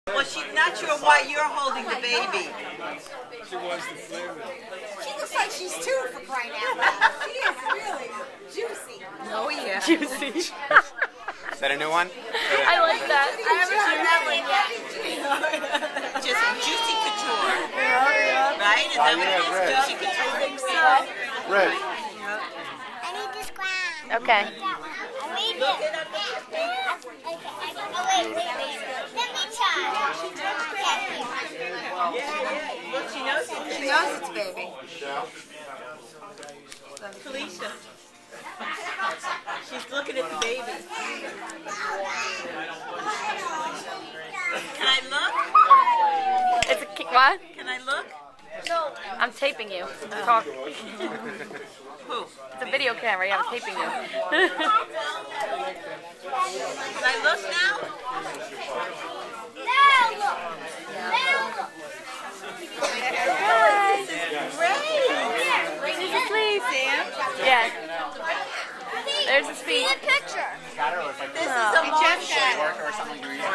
Well, she's not sure why you're holding the baby. She wants to flame it. She looks like she's 2 for crying out loud. She is really juicy. Oh, yeah. Juicy. Is that a new one? I like that. I haven't heard that one yet. Just juicy couture. Right? Is that what it is? Juicy couture. Red. I need this ground. Okay. I need it. Okay. Oh, wait. Let me try. Look, she knows it. She knows it's baby. Felicia. She's looking at the baby. Can I look? It's a what? Can I look? I'm taping you. Talk. Who? It's a video camera. Yeah, I'm taping you. Can I look now? Please. Yeah. There's the speed. Picture. This is a motion.